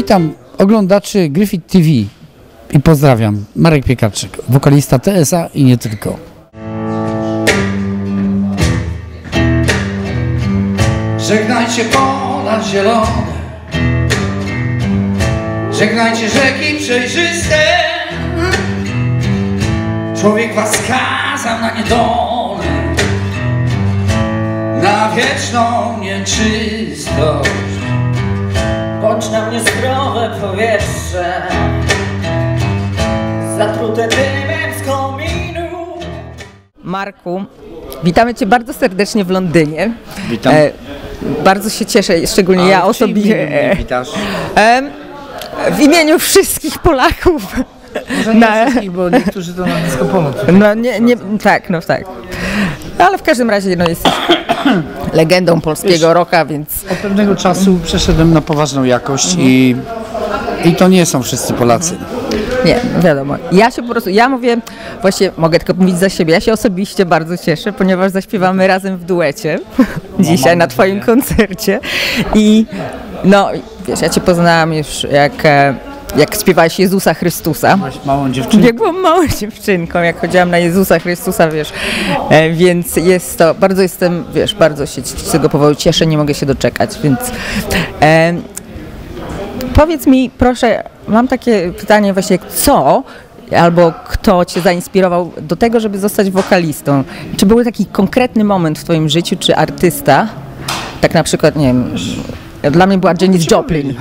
Witam oglądaczy Gryfit TV i pozdrawiam. Marek Piekarczyk, wokalista TSA i nie tylko. Żegnajcie pola zielone, żegnajcie rzeki przejrzyste. Człowiek was skazał na niedolę, na wieczną nieczystość. Bądź na mnie zdrowe powietrze, zatrute dymem z kominu. Marku, witamy Cię bardzo serdecznie w Londynie. Witam. Bardzo się cieszę, szczególnie ja osobiście. Witasz? W imieniu wszystkich Polaków. Może nie wszystkich, bo niektórzy to na Disco Polo. No nie, tak, no tak. Ale w każdym razie no, jesteś legendą polskiego rocka, więc... Od pewnego czasu przeszedłem na poważną jakość i to nie są wszyscy Polacy. Nie, wiadomo. Ja się po prostu, ja mówię, właśnie mogę tylko mówić za siebie, ja się osobiście bardzo cieszę, ponieważ zaśpiewamy razem w duecie dzisiaj na Twoim koncercie i no, wiesz, ja Cię poznałam już jak śpiewałeś Jezusa Chrystusa. Byłaś małą dziewczynką. Jak byłam małą dziewczynką, jak chodziłam na Jezusa Chrystusa, wiesz, więc jest to, bardzo jestem, wiesz, bardzo się z tego powodu cieszę, nie mogę się doczekać, więc powiedz mi, proszę, mam takie pytanie właśnie, co albo kto Cię zainspirował do tego, żeby zostać wokalistą? Czy był taki konkretny moment w Twoim życiu, czy artysta? Tak na przykład, nie wiem, dla mnie była Janis Joplin.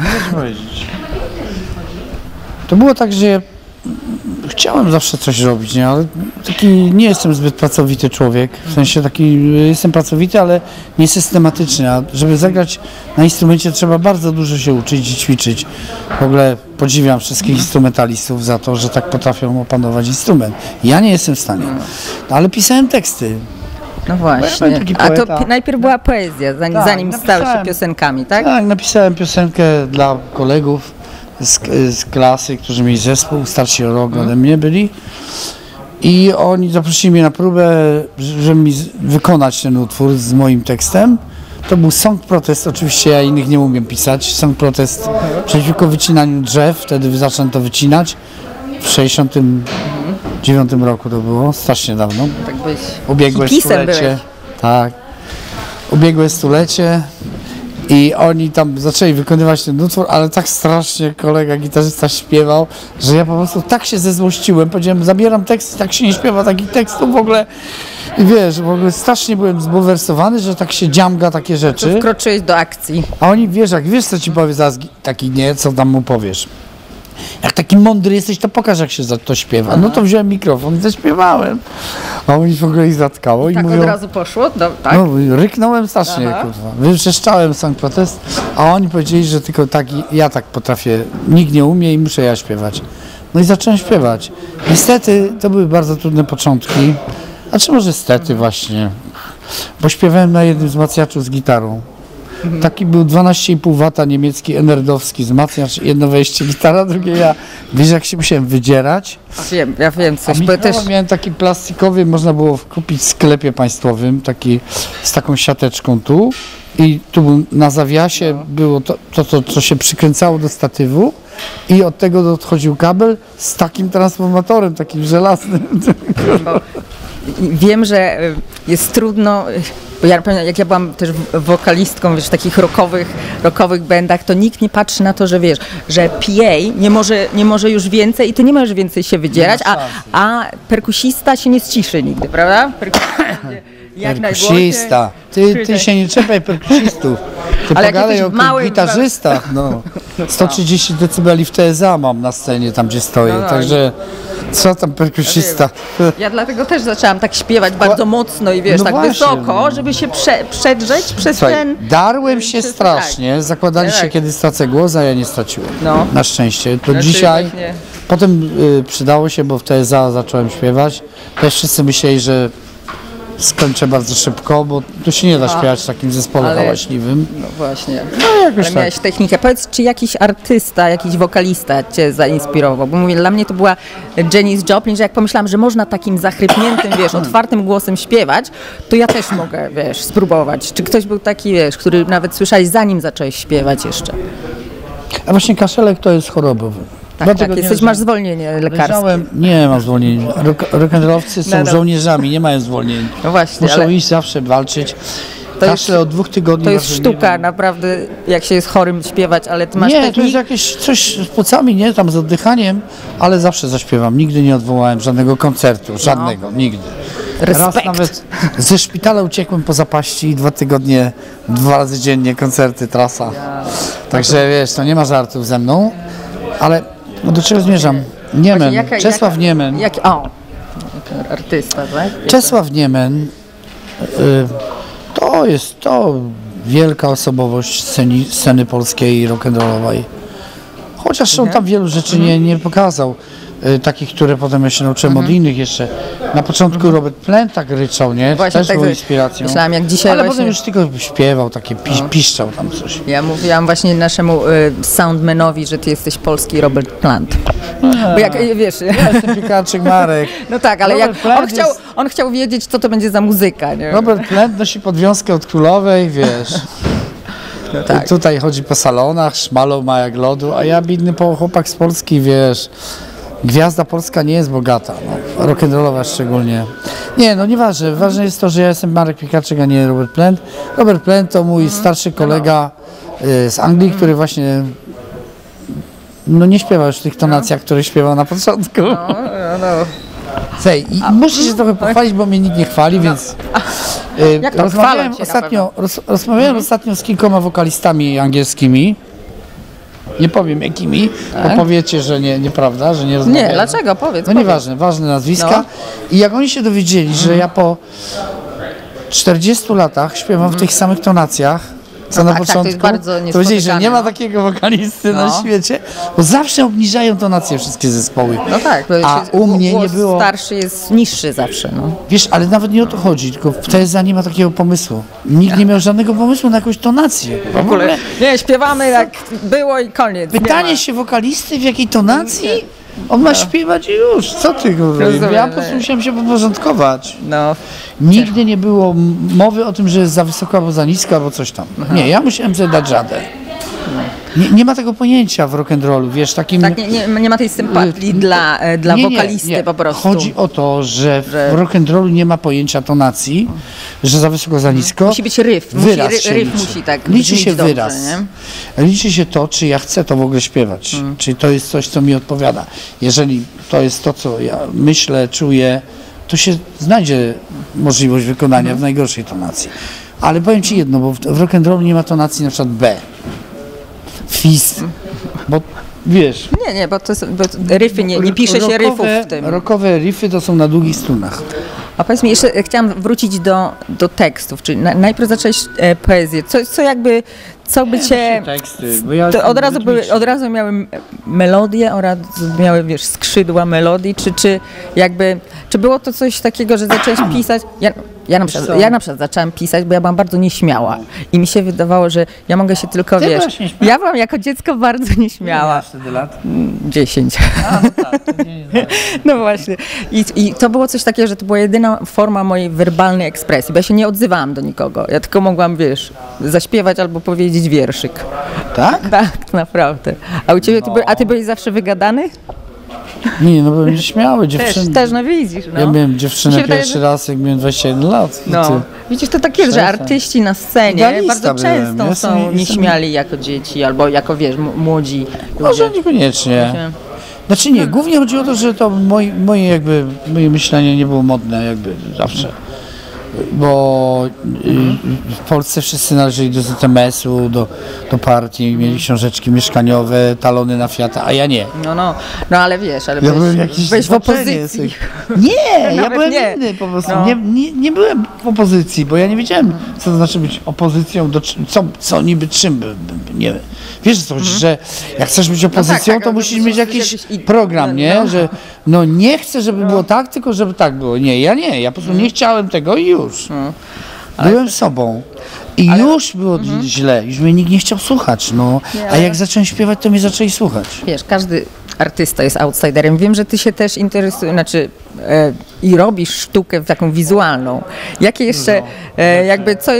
To było tak, że chciałem zawsze coś robić, nie? Ale taki nie jestem zbyt pracowity człowiek, w sensie taki jestem pracowity, ale nie systematyczny, a żeby zagrać na instrumencie trzeba bardzo dużo się uczyć i ćwiczyć. W ogóle podziwiam wszystkich instrumentalistów za to, że tak potrafią opanować instrument. Ja nie jestem w stanie, ale pisałem teksty. No właśnie, a to najpierw była poezja, zanim stały się piosenkami, tak? Tak, napisałem piosenkę dla kolegów z klasy, którzy mieli zespół, starsi o rok ode mnie byli i oni zaprosili mnie na próbę, żeby mi wykonać ten utwór z moim tekstem. To był song protest, oczywiście ja innych nie umiem pisać, song protest przeciwko wycinaniu drzew, wtedy zacząłem to wycinać w 69 roku to było, strasznie dawno. Tak byś ubiegłe stulecie. Tak, ubiegłe stulecie. I oni tam zaczęli wykonywać ten utwór, ale tak strasznie kolega gitarzysta śpiewał, że ja po prostu tak się zezłościłem, powiedziałem, zabieram tekst, tak się nie śpiewa takich tekstów w ogóle. I wiesz, w ogóle strasznie byłem zbulwersowany, że tak się dziamga takie rzeczy. To wkroczyłeś do akcji. A oni, wiesz, jak wiesz co ci powie zaraz taki nie, co tam mu powiesz. Jak taki mądry jesteś, to pokaż, jak się to śpiewa. No to wziąłem mikrofon i zaśpiewałem. A oni w ogóle ich zatkało. Tak i mówią, od razu poszło? Tak? No, ryknąłem strasznie, kurwa. Wytrzeszczałem song protest, a oni powiedzieli, że tylko tak, ja tak potrafię, nikt nie umie i muszę ja śpiewać. No i zacząłem śpiewać. Niestety to były bardzo trudne początki, a czy może stety właśnie, bo śpiewałem na jednym wzmacniaczu z gitarą. Taki był 12,5 W niemiecki enerdowski wzmacniacz, jedno wejście gitara, drugie ja. Wiesz, jak się musiałem wydzierać? Ja wiem coś. A też miałem taki plastikowy, można było kupić w sklepie państwowym, taki z taką siateczką tu i tu na zawiasie było to co się przykręcało do statywu i od tego odchodził kabel z takim transformatorem, takim żelaznym. Wiem, że jest trudno, bo ja pamiętam, jak ja byłam też wokalistką, wiesz, w takich rockowych bandach, to nikt nie patrzy na to, że wiesz, że PA nie może już więcej i ty nie możesz więcej się wydzierać, a perkusista się nie ściszy nigdy, prawda? Perkusista. Ty się nie czepiaj perkusistów. Ty pogadaj o gitarzystach. No. 130 decybeli w TSA mam na scenie, tam gdzie stoję, także co tam perkusista. Ja dlatego też zaczęłam tak śpiewać bardzo mocno i wiesz, tak właśnie, wysoko, żeby się przedrzeć przez ten... Darłem się strasznie, zakładaliście kiedy stracę głos, a ja nie straciłem. Na szczęście. To dzisiaj, potem przydało się, bo w TSA zacząłem śpiewać. Też wszyscy myśleli, że skończę bardzo szybko, bo tu się nie da śpiewać w takim zespole hałaśliwym. No właśnie. No jakoś ale miałeś technikę. Powiedz, czy jakiś artysta, jakiś wokalista Cię zainspirował? Bo mówię, dla mnie to była Janis Joplin, że jak pomyślałam, że można takim zachrypniętym, wiesz, otwartym głosem śpiewać, to ja też mogę, wiesz, spróbować. Czy ktoś był taki, wiesz, który nawet słyszałeś zanim zacząłeś śpiewać jeszcze? A właśnie kaszelek to jest chorobowy. Tak, masz zwolnienie lekarskie. Nie mam zwolnienia. Rock'n'rollowcy są żołnierzami, nie mają zwolnień. No właśnie, muszą iść zawsze walczyć. Kaszle od 2 tygodni. To jest sztuka, naprawdę, jak się jest chorym śpiewać, ale ty masz Nie, to jest jakieś coś z płucami, nie, tam z oddychaniem, ale zawsze zaśpiewam. Nigdy nie odwołałem żadnego koncertu, żadnego, nigdy. Respekt. Raz nawet ze szpitala uciekłem po zapaści i 2 tygodnie, 2 razy dziennie koncerty, trasa. Także wiesz, to nie ma żartów ze mną, ale do czego zmierzam? Niemen, Czesław Niemen. Artysta, tak? Czesław Niemen. To wielka osobowość sceny polskiej rock'n'rollowej. Chociaż on tam wielu rzeczy nie pokazał. Takich, które potem ja się nauczyłem od innych jeszcze. Na początku Robert Plant tak ryczał, nie? Właśnie, też tak był inspiracją. Myślałam, jak dzisiaj ale właśnie... potem już tylko śpiewał, takie piszczał tam coś. Ja mówiłam właśnie naszemu soundmanowi, że ty jesteś polski Robert Plant. Bo jak, wiesz... Ja jestem piekarczyk Marek. No tak, ale jak on chciał wiedzieć, co to będzie za muzyka, nie? Robert Plant nosi podwiązkę od królowej, wiesz. No tak. Tutaj chodzi po salonach, szmalą ma jak lodu, a ja biedny chłopak z Polski, wiesz... Gwiazda polska nie jest bogata, no. Rock'n'rollowa szczególnie. Nie, no nieważne. Ważne jest to, że ja jestem Marek Piekarczyk, a nie Robert Plant. Robert Plant to mój starszy kolega z Anglii, który właśnie nie śpiewa już w tych tonacjach, które śpiewał na początku. Muszę się trochę pochwalić, bo mnie nikt nie chwali, więc rozmawiałem ostatnio z kilkoma wokalistami angielskimi. Nie powiem jakimi, bo powiecie, że nieprawda, że nie rozmawiamy. Nie, dlaczego? Powiedz. No nieważne, ważne nazwiska. I jak oni się dowiedzieli, że ja po 40 latach śpiewam w tych samych tonacjach, co na początku, to powiedzieli, że nie ma takiego wokalisty na świecie, bo zawsze obniżają tonację wszystkie zespoły. No tak, a u mnie nie było... starszy jest niższy zawsze. No. Wiesz, ale nawet nie o to chodzi, tylko w TSA nie ma takiego pomysłu. Nikt nie miał żadnego pomysłu na jakąś tonację. W ogóle nie, śpiewamy jak było i koniec. Pytanie się wokalisty, w jakiej tonacji? On ma śpiewać i już. Co ty mówisz? Ja po prostu musiałem się podporządkować. No. Nigdy nie było mowy o tym, że jest za wysoko albo za nisko, albo coś tam. Nie, ja musiałem sobie dać radę. Nie ma tego pojęcia w rock'n'rollu, wiesz, takim... Tak, nie ma tej sympatii dla wokalisty po prostu. Chodzi o to, że w rock'n'rollu nie ma pojęcia tonacji, że za wysoko, za nisko. Musi być ryf. Ryf musi tak liczy się dobrze, wyraz. Nie? Liczy się to, czy ja chcę to w ogóle śpiewać. Czy to jest coś, co mi odpowiada. Jeżeli to jest to, co ja myślę, czuję, to się znajdzie możliwość wykonania w najgorszej tonacji. Ale powiem ci jedno, bo w rock'n'rollu nie ma tonacji na przykład B. Fis, bo wiesz... Nie, bo to jest, riffy, nie pisze się riffów w tym. Rockowe riffy to są na długich strunach. A powiedz mi, jeszcze chciałam wrócić do tekstów, czyli najpierw zacząłeś poezję, co by cię... Teksty, bo ja od razu miałem melodię, od razu miałem, wiesz, skrzydła melodii, czy było to coś takiego, że zacząłeś pisać? Ja na przykład zaczęłam pisać, bo ja byłam bardzo nieśmiała i mi się wydawało, że ja mogę się tylko, ja byłam jako dziecko bardzo nieśmiała. Ile wtedy lat? 10. A, no tak, to nie jest No właśnie. I to było coś takiego, że to była jedyna forma mojej werbalnej ekspresji, bo ja się nie odzywałam do nikogo. Ja tylko mogłam, wiesz, zaśpiewać albo powiedzieć wierszyk. Tak? Tak, naprawdę. A u ciebie, ty byłeś zawsze wygadany? Nie, no byłem nieśmiały, dziewczyny. Też, no widzisz. No. Ja byłem dziewczynę pierwszy raz, jak miałem 21 lat. No. Widzisz, to tak jest, że artyści na scenie bardzo często są nieśmiali jako dzieci, albo jako, wiesz, młodzi ludzie. Może niekoniecznie. Znaczy nie, głównie chodzi o to, że to moje myślenie nie było modne jakby zawsze. Bo w Polsce wszyscy należeli do ZMS-u, do partii, mieli książeczki mieszkaniowe, talony na Fiata, a ja nie. No ale wiesz, ale byłeś w opozycji. Nie, ja byłem inny po prostu. No. Nie byłem w opozycji, bo ja nie wiedziałem, co to znaczy być opozycją, co niby czym. Nie. Wiesz co, że jak chcesz być opozycją, to musisz mieć jakiś program, nie? Że nie chcę, żeby było tak, tylko żeby tak było. Nie, ja po prostu nie chciałem tego i już. Byłem sobą. I już było źle, już mnie nikt nie chciał słuchać, a jak zacząłem śpiewać, to mnie zaczęli słuchać. Wiesz, każdy artysta jest outsiderem. Wiem, że ty się też interesujesz, i robisz sztukę taką wizualną. Jakie jeszcze, co jest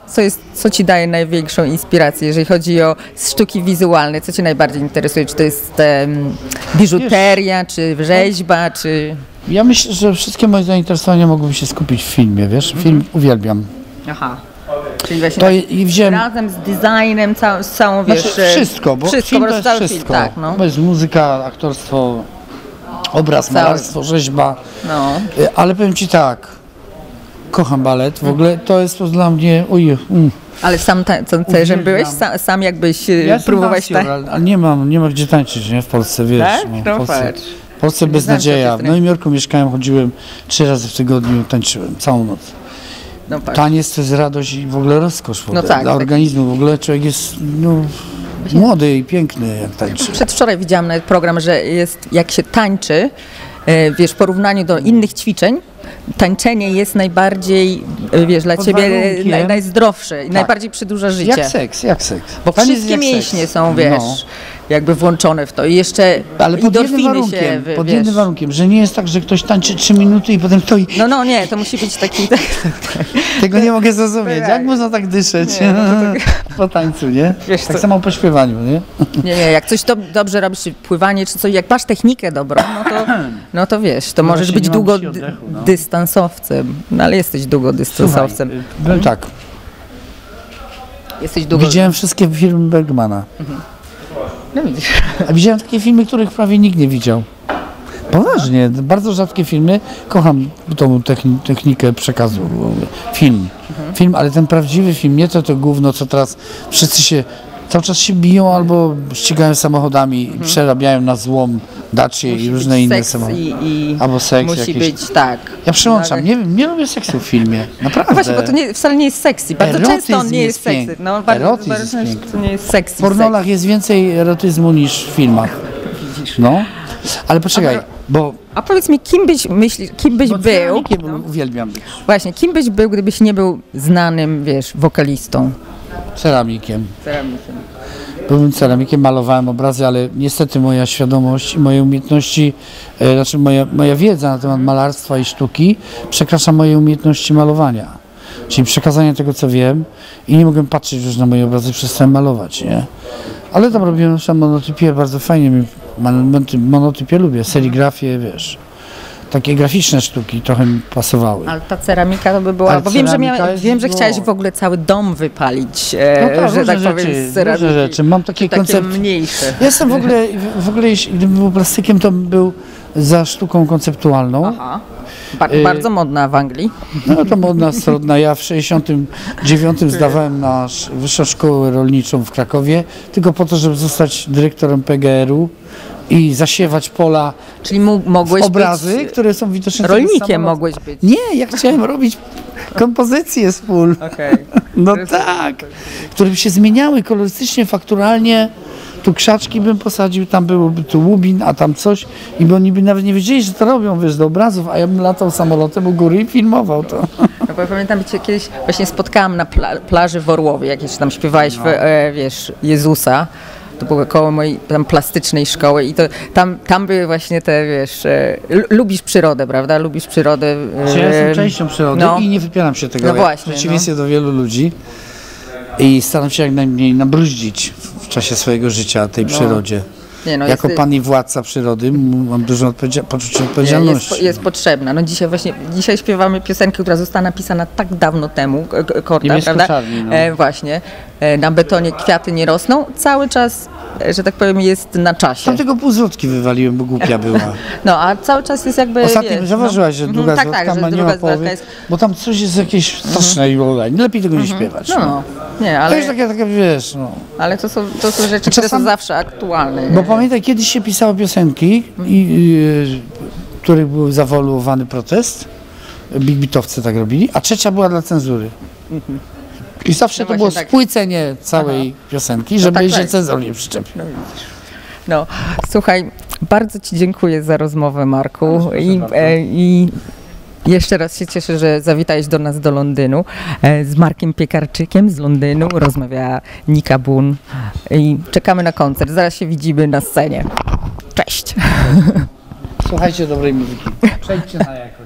co ci daje największą inspirację, jeżeli chodzi o sztuki wizualne? Co cię najbardziej interesuje? Czy to jest biżuteria, czy rzeźba, czy... Ja myślę, że wszystkie moje zainteresowania mogłyby się skupić w filmie, wiesz? Film uwielbiam. Aha. Czyli właśnie To i wziąłem... razem z designem, z całą, wiesz... Znaczy, wszystko, bo film to jest cały wszystko. film, tak, no. To jest muzyka, aktorstwo, obraz, malarstwo, rzeźba. No. Ale powiem ci tak, kocham balet, w ogóle to jest to dla mnie, Ale sam tancerzem byłeś? Sam jakbyś próbowałeś tańczyć? Ale nie ma gdzie tańczyć, nie? W Polsce, wiesz. Tak? No, w Polsce beznadzieja. W Nowym Jorku mieszkałem, chodziłem 3 razy w tygodniu, tańczyłem całą noc. No patrz. Taniec to jest radość i w ogóle rozkosz w ogóle, No tak, dla organizmu. W ogóle człowiek jest młody i piękny, jak tańczy. Przedwczoraj widziałam nawet program, że jak się tańczy, wiesz, w porównaniu do innych ćwiczeń, tańczenie jest najbardziej, wiesz, dla ciebie najzdrowsze i najbardziej przedłuża życie. Jak seks. Bo wszystkie mięśnie są, wiesz, jakby włączone w to i jeszcze ale pod jednym warunkiem, że nie jest tak, że ktoś tańczy 3 minuty i potem stoi. No nie, to musi być taki... Tego nie mogę zrozumieć. Jak można tak dyszeć po tańcu, nie? Wiesz, tak samo po śpiewaniu, nie? Nie, jak coś dobrze robisz, czy pływanie, czy coś, jak masz technikę dobrą, no to wiesz, to możesz być długodystansowcem. No ale jesteś długodystansowcem. Słuchaj, tak. Widziałem wszystkie filmy Bergmana. No widzisz. A widziałem takie filmy, których prawie nikt nie widział. Poważnie, bardzo rzadkie filmy. Kocham tą technikę przekazu. Film, ale ten prawdziwy film, nie to gówno, co teraz wszyscy cały czas się biją albo ścigają samochodami i przerabiają na złom Dacie i różne inne samochody. Albo seks musi jakieś. być, tak. Ja przełączam, nie lubię seksu w filmie, naprawdę. No właśnie, bo to wcale nie jest sexy. Bardzo często on nie jest sexy. No, bardzo często to nie jest sexy. W pornolach jest więcej erotyzmu niż w filmach. No, ale poczekaj, bo... A powiedz mi, kim byś był? Uwielbiam być. Właśnie, kim byś był, gdybyś nie był znanym, wiesz, wokalistą? Ceramikiem. Byłem ceramikiem, malowałem obrazy, ale niestety moja świadomość i moje umiejętności, znaczy moja wiedza na temat malarstwa i sztuki przekracza moje umiejętności malowania. Czyli przekazania tego, co wiem i nie mogłem patrzeć już na moje obrazy, przestałem malować, nie? Ale tam robiłem na monotypię, bardzo fajnie, monotypię lubię, serigrafię, wiesz. Takie graficzne sztuki trochę mi pasowały. Ale ta ceramika to by była, bo wiem, że chciałeś w ogóle cały dom wypalić, że tak powiem, z ceramiki. Różne rzeczy. Mam takie koncepty. Mniejsze. Ja jestem w ogóle, gdybym był plastykiem, to bym był za sztuką konceptualną. Aha. Bardzo modna w Anglii. No to modna, strodna. Ja w 1969 zdawałem na Wyższą Szkołę Rolniczą w Krakowie, tylko po to, żeby zostać dyrektorem PGR-u i zasiewać pola. Czyli mogłeś obrazy, być które są widoczne. rolnikiem mogłeś być. Nie, ja chciałem robić kompozycje z pól. Okay. No tak, które by się zmieniały kolorystycznie, fakturalnie. Tu krzaczki bym posadził, tam byłby tu łubin, a tam coś i bo oni by nawet nie wiedzieli, że to robią, wiesz, do obrazów, a ja bym latał samolotem u góry i filmował to. No bo pamiętam, że kiedyś właśnie spotkałam na plaży w Orłowie, jak jeszcze tam śpiewałeś, wiesz, Jezusa. To było koło mojej tam plastycznej szkoły i to tam były właśnie te, wiesz, lubisz przyrodę, prawda? Lubisz przyrodę. Ja jestem częścią przyrody i nie wypieram się tego, w przeciwieństwie do wielu ludzi i staram się jak najmniej nabruździć w czasie swojego życia tej przyrodzie. Jako pan i władca przyrody mam dużo poczucie odpowiedzialności. Jest potrzebna. No dzisiaj śpiewamy piosenkę, która została napisana tak dawno temu, Korda, prawda? Właśnie. Na betonie kwiaty nie rosną. Cały czas, że tak powiem, jest na czasie. Tam tego pół złotki wywaliłem, bo głupia była. No, a cały czas jest jakby, ostatnio zauważyłaś, że druga zwrotka ma nie ma połowy, bo tam coś jest jakieś straszne i lepiej tego nie śpiewać. Nie, ale... To jest takie, wiesz, Ale to są rzeczy, które są zawsze aktualne. Bo pamiętaj, kiedyś się pisało piosenki, których był zawoluowany protest, big beatowcy tak robili, a trzecia była dla cenzury. I zawsze to było spłycenie całej piosenki, żeby się cenzor nie przyczepił. No, słuchaj, bardzo Ci dziękuję za rozmowę, Marku. I jeszcze raz się cieszę, że zawitałeś do nas do Londynu. Z Markiem Piekarczykiem z Londynu rozmawia Nika Boon i czekamy na koncert. Zaraz się widzimy na scenie. Cześć! Słuchajcie dobrej muzyki. Przejdźcie na jak.